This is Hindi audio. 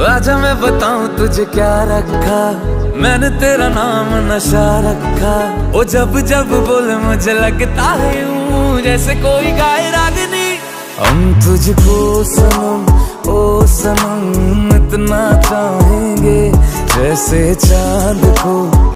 आजा मैं बताऊं तुझे क्या रखा, मैंने तेरा नाम नशा रखा। ओ जब जब बोले मुझे लगता है यूं जैसे कोई गाए रागनी। हम तुझको सनम ओ सनम इतना चाहेंगे जैसे चांद को।